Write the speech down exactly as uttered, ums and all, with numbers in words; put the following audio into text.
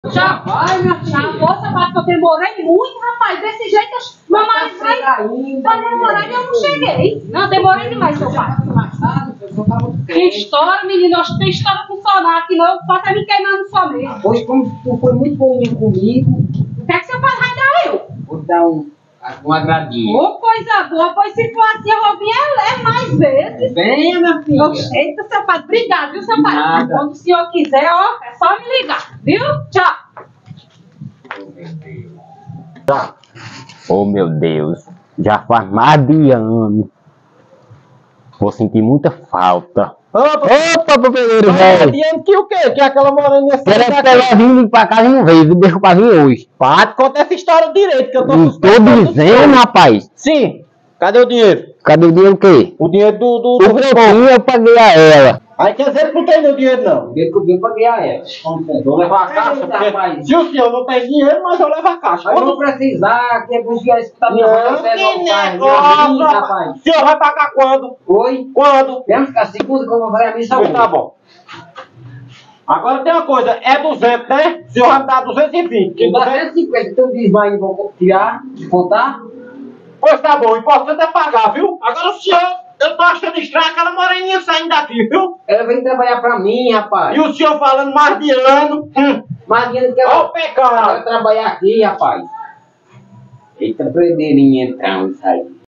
Já vai, minha filha. A moça fala que eu demorei muito, rapaz. Desse jeito, meu marido vai vai demorar e eu não cheguei. Não, demorei demais, seu pai. Que história, menina. Eu acho que tem história com sonar aqui, não. Eu posso me queimando só mesmo. Pois, como tu foi muito boninho comigo, O que é que seu pai vai dar eu? vou dar um, um agradinho. Ô, coisa boa. Pois se for assim, eu vou vir é mais vezes. Venha, minha filha. Eita, seu pai. Obrigado, viu, seu pai? Nada. Quando o senhor quiser, ó, é só me ligar. Viu? Tchau. Oh, meu Deus, já faz mais de ano. Vou sentir muita falta. Opa, Opa, papeleiro, tá velho. dizendo que o quê? Que aquela moreninha Era saiu que ela daqui. vindo pra casa e não veio, deixou pra vir hoje. Pode contar essa história direito, que eu tô Não tô suspeitando do dizendo, seu. rapaz. Sim, cadê o dinheiro? Cadê o dinheiro o quê? O dinheiro do... do, O do que eu tinha eu paguei a ela. Aí quer dizer que não tem meu dinheiro, não. Desde que eu vim pra ganhar ela. Vou levar a caixa, Eita, porque rapaz. se o senhor não tem dinheiro, mas eu levo a caixa. Mas não Quando... precisar, que é pros dias que tá me Não, falando, que não faz. negócio, Meu rapaz. O senhor vai pagar quando? Oi? Quando? Temos que a segunda que eu vou fazer a missa Pois hoje. tá bom. Agora tem uma coisa, é duzentos, né? O senhor vai me dar duzentos e vinte. Que Tu dá duzentos... cento e cinquenta, tu diz, vai, vou tirar, descontar. Pois tá bom, o importante é pagar, viu? Agora o senhor, eu tô achando estranho aquela moreninha saindo daqui, viu? Ela vem trabalhar pra mim, rapaz. E o senhor falando mais de ano. Hum. Mas dinheiro que Ó ela o pecado. vai trabalhar aqui, rapaz. Eita, prendeirinha então, isso aí.